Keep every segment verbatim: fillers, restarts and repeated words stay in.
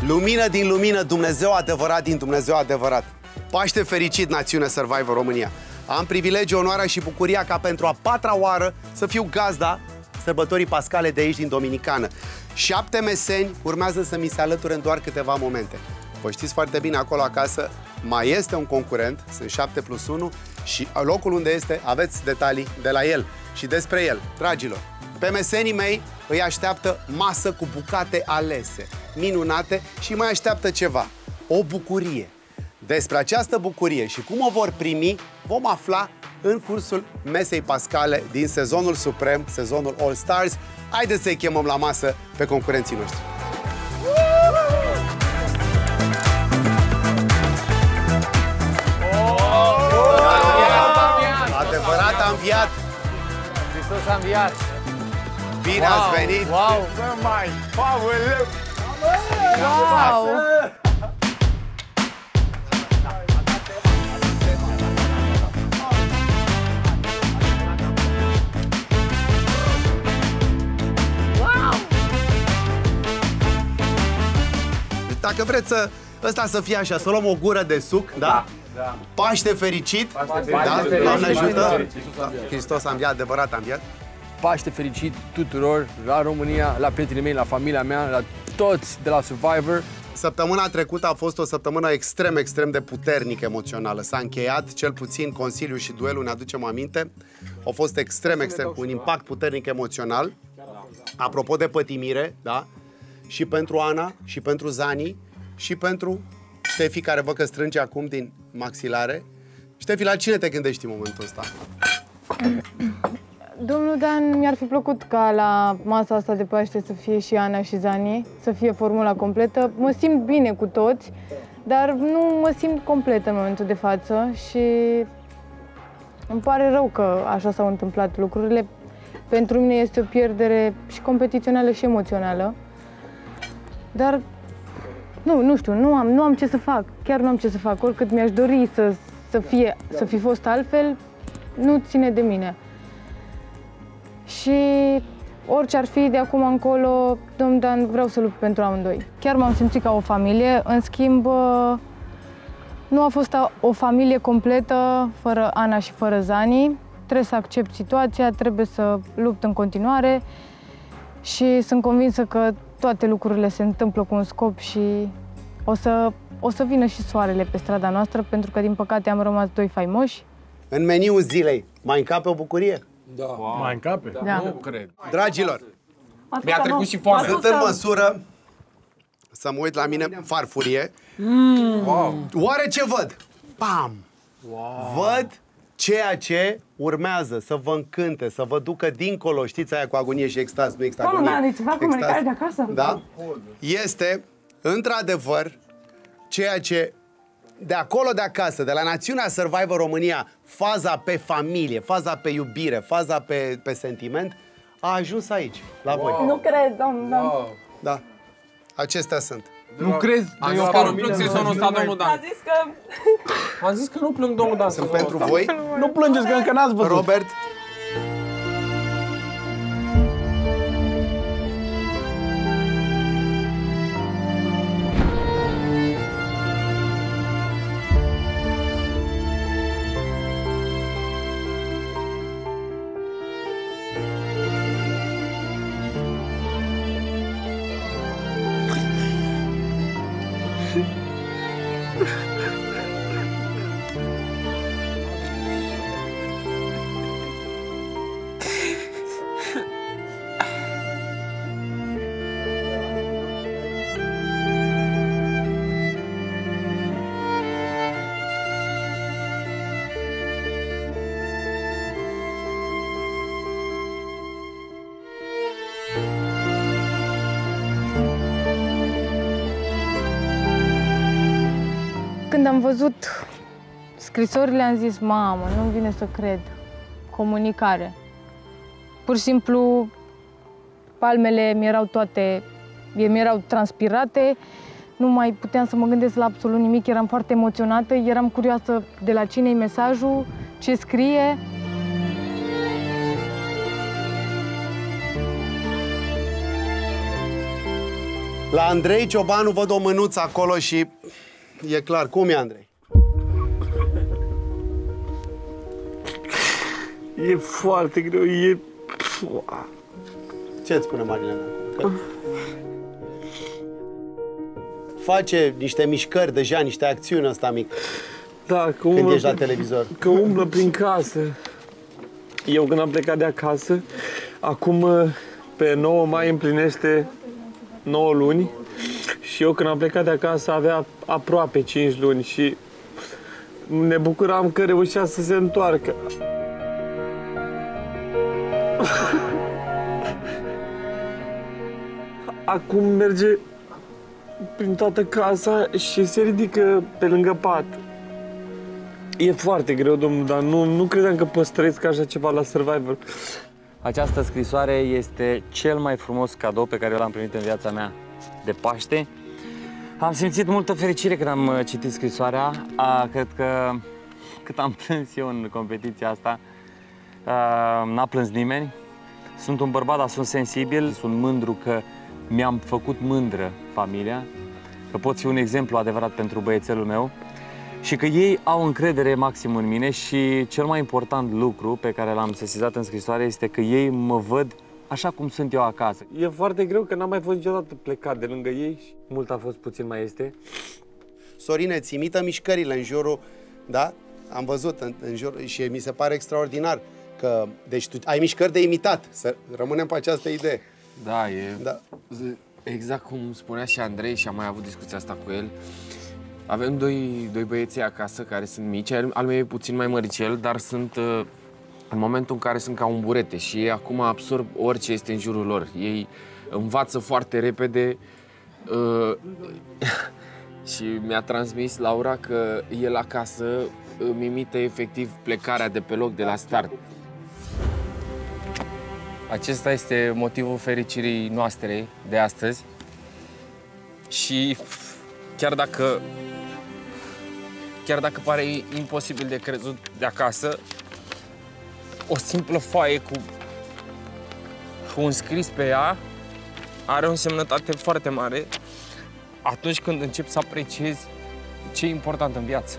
Lumină din lumină, Dumnezeu adevărat din Dumnezeu adevărat. Paște fericit, națiune Survivor România. Am privilegiul, onoarea și bucuria ca pentru a patra oară să fiu gazda sărbătorii pascale de aici din Dominicană. Șapte meseni urmează să mi se alăture în doar câteva momente. Vă știți foarte bine, acolo acasă mai este un concurent, sunt șapte plus unu și locul unde este, aveți detalii de la el și despre el. Dragilor, pe mesenii mei îi așteaptă masă cu bucate alese, minunate și mai așteaptă ceva, o bucurie. Despre această bucurie și cum o vor primi vom afla în cursul mesei pascale din sezonul suprem, sezonul All Stars. Haideți să-i chemăm la masă pe concurenții noștri. Adevărat a înviat! Hristos a înviat! Bine ați venit! Wow! Mai, Pavel! Wow! Dacă vreți să, ăsta să fie așa, să luăm o gură de suc, da? Da. Da. Paște fericit! Paște da? fericit. Doamne ajută! Da. Hristos a înviat, adevărat a înviat. Paște fericit tuturor, la România, la prietenii mei, la familia mea, la toți de la Survivor. Săptămâna trecută a fost o săptămână extrem, extrem de puternică emoțională. S-a încheiat, cel puțin Consiliul și duelul, ne aducem aminte, au fost extrem, extrem, cu un impact puternic emoțional. Apropo de pătimire, da? Și pentru Ana, și pentru Zani, și pentru Ștefi, care văd că strânge acum din maxilare. Ștefi, la cine te gândești în momentul ăsta? Domnul Dan, mi-ar fi plăcut ca la masa asta de Paște să fie și Ana și Zani, să fie formula completă. Mă simt bine cu toți, dar nu mă simt completă în momentul de față și îmi pare rău că așa s-au întâmplat lucrurile. Pentru mine este o pierdere și competițională și emoțională, dar nu, nu știu, nu am, nu am ce să fac, chiar nu am ce să fac. Oricât mi-aș dori să, să, fie, să fi fost altfel, nu ține de mine. Și orice ar fi de acum încolo, domnul Dan, vreau să lupt pentru amândoi. Chiar m-am simțit ca o familie, în schimb, nu a fost o familie completă fără Ana și fără Zani. Trebuie să accept situația, trebuie să lupt în continuare și sunt convinsă că toate lucrurile se întâmplă cu un scop și o să, o să vină și soarele pe strada noastră, pentru că, din păcate, am rămas doi faimoși. În meniul zilei, mai încape o bucurie? Da. Wow. Mai încape? Da. Nu cred. Dragilor, mi-a trecut și foamea. sunt în măsură să mă uit la mine farfurie. Mm. Wow. Oare ce văd? Pam! Wow. Văd ceea ce urmează să vă încânte, să vă ducă dincolo, știți aia cu agonie și extaz, nu extaz, agonie. Doamne, ceva comunicare de acasă? Da? Este, într-adevăr, ceea ce de acolo de acasă, de la națiunea Survivor România, faza pe familie, faza pe iubire, faza pe, pe sentiment, a ajuns aici, la voi. Nu cred, domnul. Wow. Da. Acestea sunt. Nu crezi? Am zis că nu plâng sezonul ăsta, domnul Dan. A zis că... Am zis că nu plâng, domnul Dan. Sunt pentru voi. Nu plângeți, că încă n-ați văzut. Robert. Când am văzut scrisorile, am zis, mamă, nu-mi vine să cred. Comunicare. Pur și simplu, palmele mi-erau toate, mi-erau transpirate, nu mai puteam să mă gândesc la absolut nimic, eram foarte emoționată, eram curioasă de la cine-i mesajul, ce scrie. La Andrei Ciobanu văd o mânuță acolo și e clar. Cum e, Andrei? E foarte greu, e... Ce-ți spune Marilena? Că... Face niște mișcări deja, niște acțiuni ăsta mic. Da, că când umblă, ești la televizor. Că umblă prin casă. Eu când am plecat de acasă, acum pe nouă mai împlinește nouă luni și eu când am plecat de acasă avea aproape cinci luni și ne bucuram că reușea să se întoarcă. Acum merge prin toată casa și se ridică pe lângă pat. E foarte greu, domnul, dar nu, nu credeam că păstrez așa ceva la Survivor. Această scrisoare este cel mai frumos cadou pe care l-am primit în viața mea de Paște. Am simțit multă fericire când am citit scrisoarea. A, cred că cât am plâns eu în competiția asta, n-a plâns nimeni. Sunt un bărbat, dar sunt sensibil, sunt mândru că mi-am făcut mândră familia, că pot fi un exemplu adevărat pentru băiețelul meu și că ei au încredere maxim în mine și cel mai important lucru pe care l-am sesizat în scrisoare este că ei mă văd așa cum sunt eu acasă. E foarte greu că n-am mai fost niciodată plecat de lângă ei și mult a fost, puțin mai este. Sorine, ți imită mișcările în jurul, da? Am văzut în, în jur și mi se pare extraordinar că, deci tu ai mișcări de imitat, să rămânem pe această idee. Da, e Da. exact cum spunea și Andrei și am mai avut discuția asta cu el. Avem doi, doi băieți acasă care sunt mici, al meu e puțin mai măricel, dar sunt în momentul în care sunt ca un burete și ei acum absorb orice este în jurul lor. Ei învață foarte repede uh, și mi-a transmis Laura că el acasă îmi imită efectiv plecarea de pe loc de la start. Acesta este motivul fericirii noastre de astăzi și chiar dacă, chiar dacă pare imposibil de crezut de acasă, o simplă foaie cu, cu un scris pe ea are o însemnătate foarte mare atunci când începi să apreciezi ce e important în viață.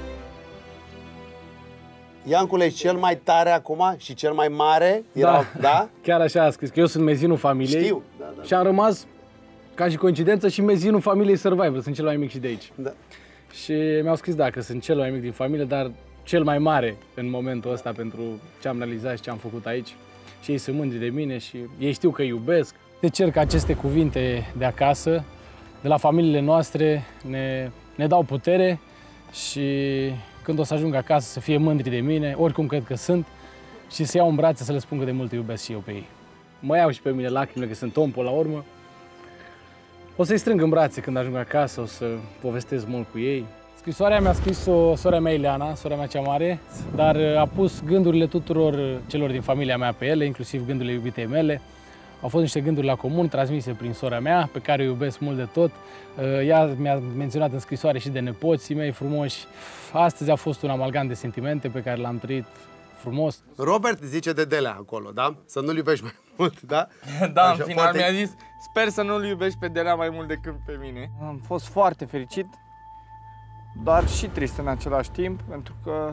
Iancule, ești cel mai tare acum și cel mai mare? Era, Da. da? Chiar așa a scris, că eu sunt mezinul familiei. Știu. Da, da. Și am rămas, ca și coincidență, și mezinul familiei Survivor. Sunt cel mai mic și de aici. Da. Și mi-au scris, da, că sunt cel mai mic din familie, dar cel mai mare în momentul ăsta pentru ce am realizat și ce am făcut aici. Și ei sunt mândri de mine și ei știu că iubesc. Te cer că aceste cuvinte de acasă, de la familiile noastre, ne, ne dau putere și când o să ajung acasă să fie mândri de mine, oricum cred că sunt, și să iau în brațe să le spun cât de mult iubesc și eu pe ei. Mă iau și pe mine lacrimile, că sunt om până la urmă. O să-i strâng în brațe când ajung acasă, o să povestesc mult cu ei. Scrisoarea mi-a scris-o sora mea Ileana, sora mea cea mare, dar a pus gândurile tuturor celor din familia mea pe ele, inclusiv gândurile iubitei mele. Au fost niște gânduri la comun, transmise prin sora mea, pe care o iubesc mult de tot. Ea mi-a menționat în scrisoare și de nepoții mei frumoși. Astăzi a fost un amalgam de sentimente pe care l-am trăit frumos. Robert zice de Delea acolo, da? Să nu-l iubești mai mult, da? Da, Așa, în final poate- mi-a zis, sper să nu-l iubești pe Delea mai mult decât pe mine. Am fost foarte fericit, dar și trist în același timp, pentru că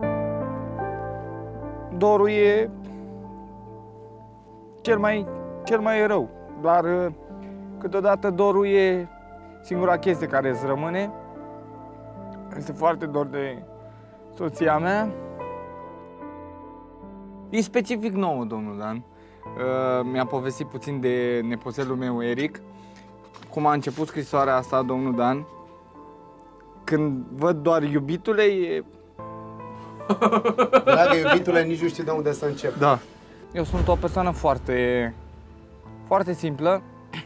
dorul e cel mai, cel mai rău, dar câteodată dorul e singura chestie care îți rămâne. Este foarte dor de soția mea. E specific nou, domnul Dan. Uh, mi-a povestit puțin de nepoțelul meu, Eric, cum a început scrisoarea asta, domnul Dan. Când văd doar iubitule, e... Dragă iubitule, nici nu știu de unde să încep. Da. Eu sunt o persoană foarte, foarte simplă,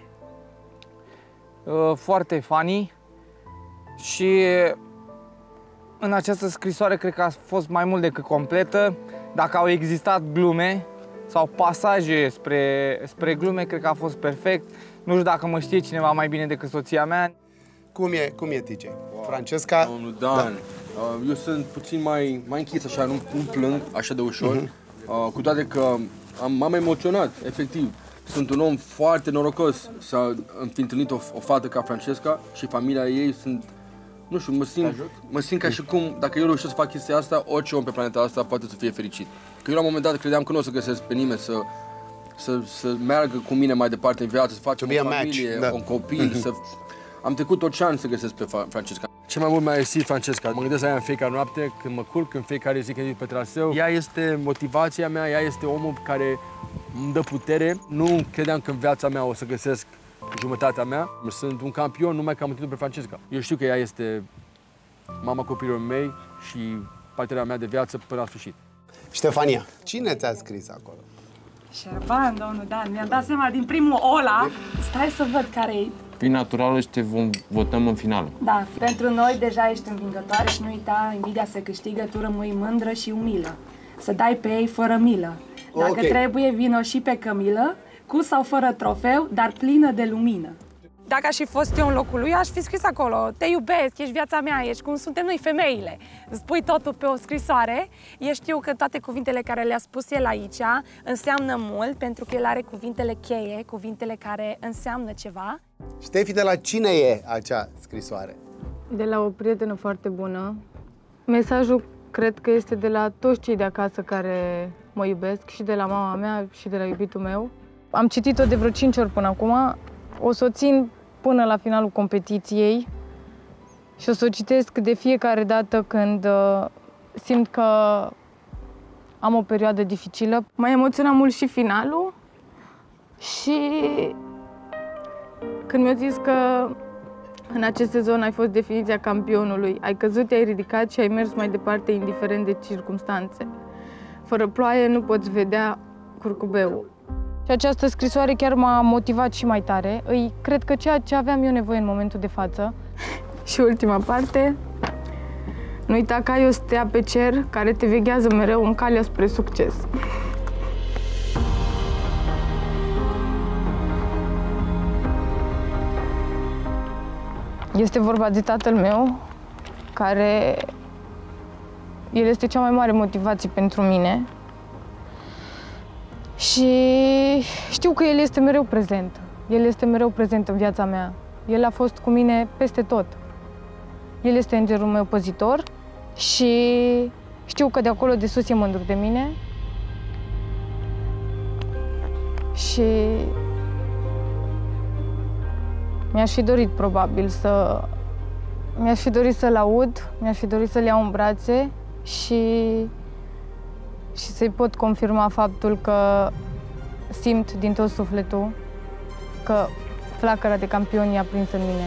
uh, foarte funny și în această scrisoare cred că a fost mai mult decât completă. Dacă au existat glume sau pasaje spre, spre glume, cred că a fost perfect. Nu știu dacă mă știe cineva mai bine decât soția mea. Cum e, cum e T J? Wow. Francesca? Domnul Dan, da. uh, eu sunt puțin mai, mai închis așa, nu, nu plâng așa de ușor, uh-huh. uh, cu toate că am, m-am emoționat, efectiv. sunt un om foarte norocos să îmi fi întâlnit o, o fată ca Francesca și familia ei sunt, nu știu, mă simt, mă simt ca și cum, dacă eu reușesc să fac chestia asta, orice om pe planeta asta poate să fie fericit. Că eu la un moment dat credeam că nu o să găsesc pe nimeni să, să, să meargă cu mine mai departe în viață, să facem o familie, da. un copil, să... Am trecut orice an să găsesc pe Francesca. Ce mai mult mi-a ieșit Francesca. Mă gândesc la ea în fiecare noapte, când mă culc, în fiecare zi când zic pe traseu. Ea este motivația mea, ea este omul care îmi dă putere. Nu credeam că în viața mea o să găsesc jumătatea mea. Sunt un campion numai că am întâlnit pe Francesca. Eu știu că ea este mama copilului mei și partenerea mea de viață până la sfârșit. Ștefania, cine ți-a scris acolo? Șerban, domnul Dan, mi-am dat seama din primul ăla. Stai să văd care e. Fii naturală și te vom votăm în finală. Da, pentru noi deja ești învingătoare și nu uita, invidia se câștigă, tu rămâi mândră și umilă. Să dai pe ei fără milă. Dacă okay. trebuie, vino și pe cămilă, cu sau fără trofeu, dar plină de lumină. Dacă aș fi fost eu în locul lui, aș fi scris acolo: te iubesc, ești viața mea, ești cum suntem noi femeile. Spui totul pe o scrisoare. Eu știu că toate cuvintele care le-a spus el aici înseamnă mult, pentru că el are cuvintele cheie, cuvintele care înseamnă ceva. Ștefi, de la cine e acea scrisoare? De la o prietenă foarte bună. Mesajul cred că este de la toți cei de acasă care mă iubesc, și de la mama mea și de la iubitul meu. Am citit-o de vreo cinci ori până acum. O să o țin până la finalul competiției și o să o citesc de fiecare dată când uh, simt că am o perioadă dificilă. M-a emoționat mult și finalul și când mi-a zis că în acest sezon ai fost definiția campionului, ai căzut, te-ai ridicat și ai mers mai departe indiferent de circumstanțe. Fără ploaie nu poți vedea curcubeul. Și această scrisoare chiar m-a motivat și mai tare. Îi cred că ceea ce aveam eu nevoie în momentul de față. Și ultima parte: nu uita că ai o stea pe cer care te veghează mereu în calea spre succes. Este vorba de tatăl meu, care el este cea mai mare motivație pentru mine. Și știu că el este mereu prezent. El este mereu prezent în viața mea. El a fost cu mine peste tot. El este îngerul meu păzitor și știu că de acolo de sus e mândru de mine. Și mi-aș fi dorit probabil să... Mi-aș fi dorit să-l aud, mi-aș fi dorit să-l iau în brațe și... și să-i pot confirma faptul că simt din tot sufletul că flacăra de campion i-a prins în mine.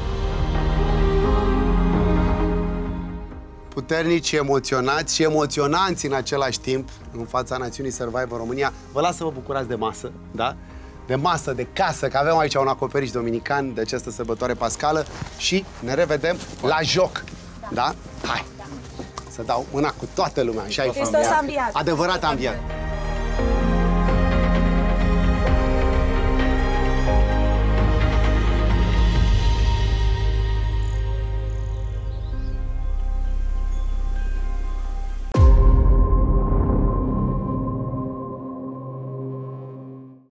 Puternici, emoționați și emoționanți în același timp în fața națiunii Survivor România. Vă las să vă bucurați de masă, da? De masă, de casă, că avem aici un acoperiș dominican de această sărbătoare pascală și ne revedem la joc, da? Hai! Să dau mâna cu toată lumea. Așa e. Hristos a înviat. Adevărat a înviat.